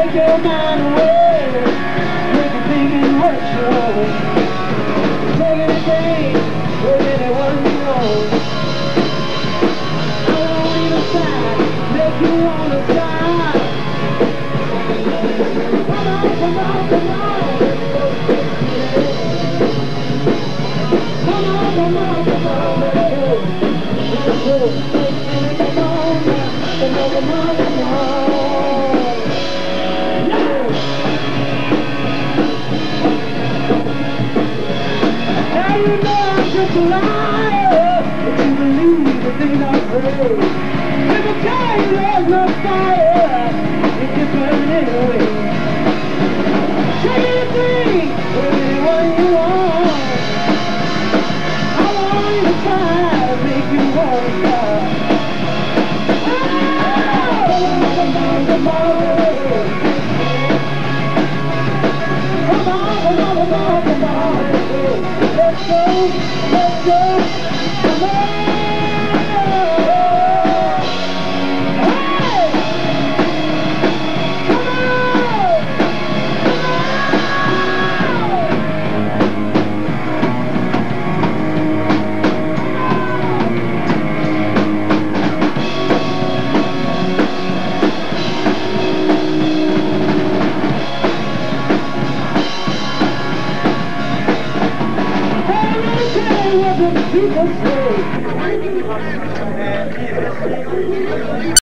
take your mind away, make you thinking what you want. Take anything with anyone you want. I won't even try, make you wanna stop. Come on, come on, come on. Come on, come on, come on, let's go. Let's go. Come on now, come on, come on, come on. Now you know I'm just a liar, but you believe the things I say. If I tell you there's no fire, it can burn anyway. Take anything with anyone you want. I won't even try to make you want to stop. Oh, come on, come on. Come on, come on, come on, come on. Let's go, let's go, come on! Hey! Come on! Hey, what the people say.